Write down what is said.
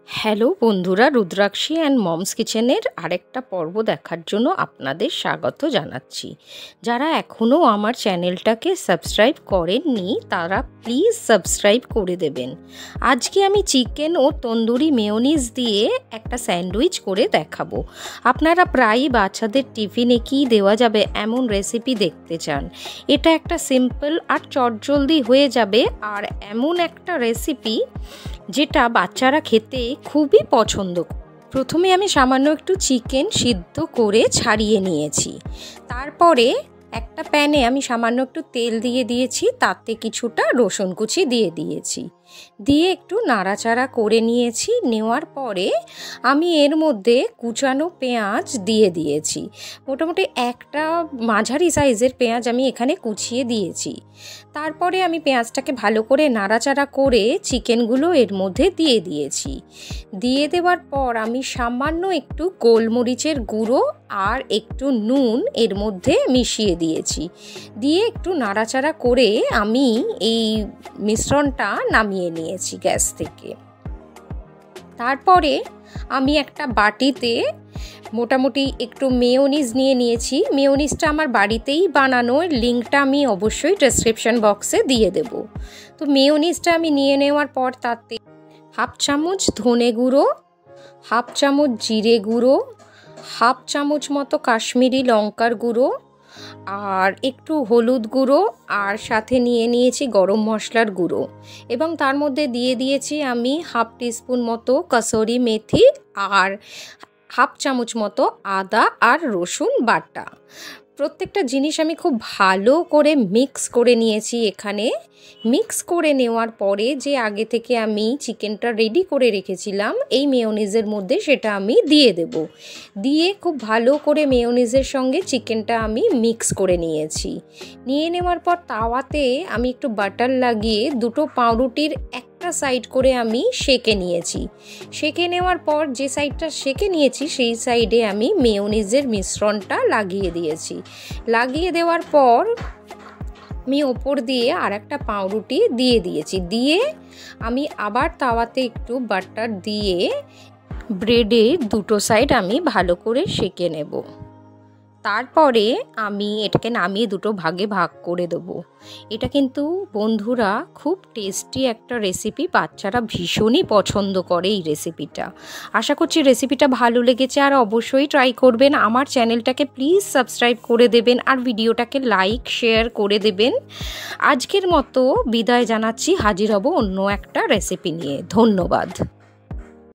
Hello বন্ধুরা, Rudrakshi and moms কিচেনের আরেকটা পর্ব দেখার জন্য আপনাদের স্বাগত জানাচ্ছি। যারা এখনও আমার চ্যানেলটাকে সাবস্ক্রাইব করেননি তারা প্লিজ সাবস্ক্রাইব করে দেবেন। আজকে আমি চিকেন ও তন্দুরি মেয়োনিজ দিয়ে একটা স্যান্ডউইচ করে দেখাবো। আপনারা প্রায়ই বাচ্চাদের টিফিনে কী দেওয়া যাবে এমন রেসিপি দেখতে চান। এটা একটা সিম্পল আর চটজলদি হয়ে যাবে আর এমন একটা রেসিপি যেটা বাচ্চারা খেতে খুবই পছন্দ। প্রথমে আমি সামান্য একটু চিকেন সিদ্ধ করে ছাড়িয়ে নিয়েছি। তারপরে একটা প্যানে আমি সামান্য একটু তেল দিয়ে দিয়েছি, তাতে কিছুটা রসুন কুচি দিয়ে দিয়েছি, দিয়ে একটু নাড়াচাড়া করে নিয়েছি। নেওয়ার পরে আমি এর মধ্যে কুচানো পেঁয়াজ দিয়ে দিয়েছি। মোটামুটি একটা মাঝারি সাইজের পেঁয়াজ আমি এখানে কুচিয়ে দিয়েছি। তারপরে আমি পেঁয়াজটাকে ভালো করে নাড়াচাড়া করে চিকেনগুলো এর মধ্যে দিয়ে দিয়েছি। দিয়ে দেওয়ার পর আমি সামান্য একটু গোলমরিচের গুঁড়ো আর একটু নুন এর মধ্যে মিশিয়ে দিয়েছি। দিয়ে একটু নাড়াচাড়া করে আমি এই মিশ্রণটা নামিয়ে নিয়েছি গ্যাস থেকে। তারপরে আমি একটা বাটিতে মোটামুটি একটু মেয়োনিজ নিয়ে নিয়েছি। মেয়োনিজটা আমার বাড়িতেই বানানো, লিঙ্কটা আমি অবশ্যই ডেসক্রিপশন বক্সে দিয়ে দেব। তো মেয়োনিজটা আমি নিয়ে নেওয়ার পর তাতে হাফ চামচ ধনে গুঁড়ো, হাফ চামচ জিরে গুঁড়ো, হাফ চামচ মতো কাশ্মীরি লঙ্কার গুঁড়ো আর একটু হলুদ গুঁড়ো আর সাথে নিয়ে নিয়েছি গরম মশলার গুঁড়ো, এবং তার মধ্যে দিয়ে দিয়েছি আমি হাফ টিস্পুন মতো কসুরি মেথি আর হাফ চামচ মতো আদা আর রসুন বাটা। প্রত্যেকটা জিনিস আমি খুব ভালো করে মিক্স করে নিয়েছি। এখানে মিক্স করে নেওয়ার পরে যে আগে থেকে আমি চিকেনটা রেডি করে রেখেছিলাম এই মেয়োনিজের মধ্যে সেটা আমি দিয়ে দেব। দিয়ে খুব ভালো করে মেয়োনিজের সঙ্গে চিকেনটা আমি মিক্স করে নিয়েছি। নিয়ে নেওয়ার পর তাওয়াতে আমি একটু বাটার লাগিয়ে দুটো পাউরুটির একটা সাইড করে আমি সেঁকে নিয়েছি। সেঁকে নেওয়ার পর যে সাইডটা সেঁকে নিয়েছি সেই সাইডে আমি মেয়োনিজের মিশ্রণটা লাগিয়ে দিয়েছি। লাগিয়ে দেওয়ার পর আমি ওপর দিয়ে আর একটা পাউরুটি দিয়ে দিয়েছি। দিয়ে আমি আবার তাওয়াতে একটু বাটার দিয়ে ব্রেডের দুটো সাইড আমি ভালো করে সেঁকে নেব। তারপরে আমি এটাকে নামিয়ে দুটো ভাগে ভাগ করে দেবো। এটা কিন্তু বন্ধুরা খুব টেস্টি একটা রেসিপি, বাচ্চারা ভীষণই পছন্দ করে এই রেসিপিটা। আশা করছি রেসিপিটা ভালো লেগেছে আর অবশ্যই ট্রাই করবেন। আমার চ্যানেলটাকে প্লিজ সাবস্ক্রাইব করে দেবেন আর ভিডিওটাকে লাইক শেয়ার করে দেবেন। আজকের মতো বিদায় জানাচ্ছি, হাজির হব অন্য একটা রেসিপি নিয়ে। ধন্যবাদ।